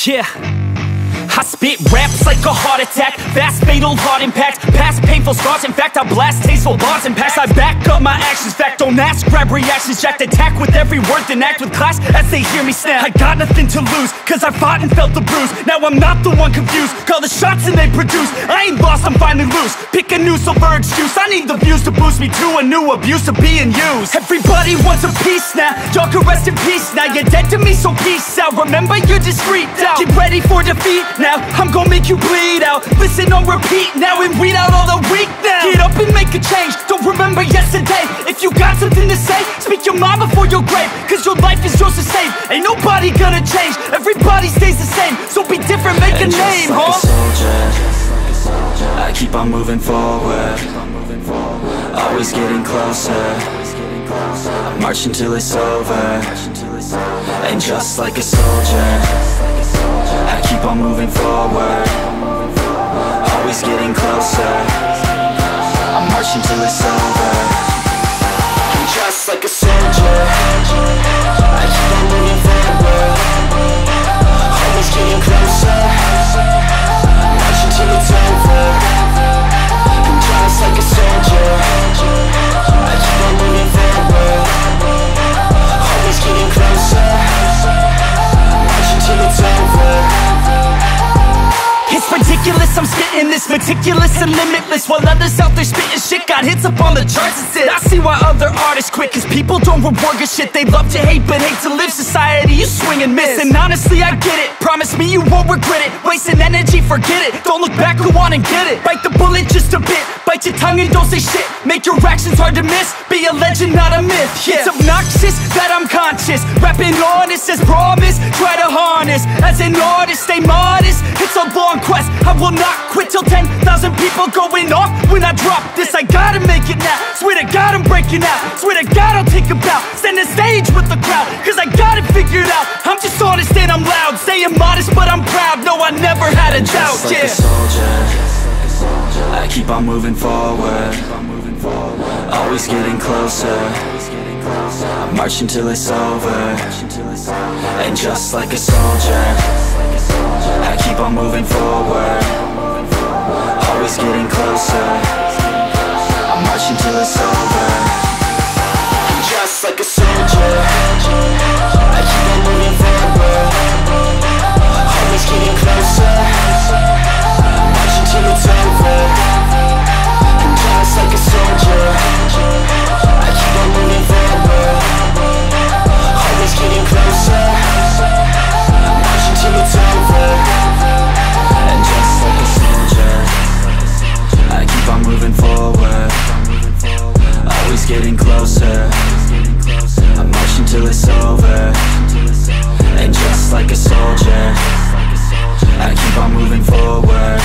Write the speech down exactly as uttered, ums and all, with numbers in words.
Yeah, I spit raps like a heart attack, fast fatal heart impact, past painful scars. In fact, I blast tasteful bars and packs. I back up my actions, fact don't ask, grab reactions, jacked attack with every word, then act with class as they hear me snap. I got nothing to lose, cause I fought and felt the bruise. Now I'm not the one confused, call the shots and they produce. I ain't lost, I'm finally loose, pick a new silver excuse. I need the views to boost me to a new abuse of being used. Everybody wants a piece now, y'all can rest in peace now. You're dead to me, so peace out, remember you're discreet out. Get ready for defeat now, I'm gonna make you bleed out. Listen on repeat now and weed out all the weak now. Get up and make a change, don't remember yesterday. If you got something to say, speak your mind before your grave, cause your life is yours to save. Ain't nobody gonna change, everybody stays the same. So be different, make and a name, like huh? a soldier, I keep on moving forward, always getting closer. I march until it's over. And just like a soldier, I keep on moving forward, always getting closer. I march until it's over. And just like a soldier, I keep on moving forward, always getting closer. I march until it's over. And just like a soldier, I keep on moving forward, always getting closer. I march until it's over. It's ridiculous, I'm spitting this meticulous and limitless, while others out there spitting shit got hits up on the charts and shit. I see why other artists quit, cause people don't reward good shit. They love to hate but hate to live. Society, you swing and miss. And honestly, I get it, promise me you won't regret it. Wasting energy, forget it, don't look back, go on and get it. Bite the bullet just a bit, bite your tongue and don't say shit. Make your actions hard to miss, be a legend, not a myth. Yeah. It's obnoxious that I'm conscious, rapping honest as promise. Try to harness, as an artist, stay modest. It's a long quest, I will not quit till ten thousand people going off when I drop this. I gotta make it now, swear to God I'm breaking out. Swear to God I'll take a bow, stand the stage with the crowd, cause I got it figured out. I'm just honest and I'm loud, saying modest but I'm proud. No, I never had a doubt, just like yeah. a soldier, I keep on moving forward, always getting closer. I march until it's over. And just like a soldier, I keep on moving forward, always getting closer. I march until it's over. And just like a soldier, I keep on moving forward, always getting closer. I march until it's over. And just like a soldier, I keep on moving forward, always getting closer. I march until it's over. And just like a soldier, I keep on moving forward, always getting closer. I march until it's over. And just like a soldier, I keep on moving forward,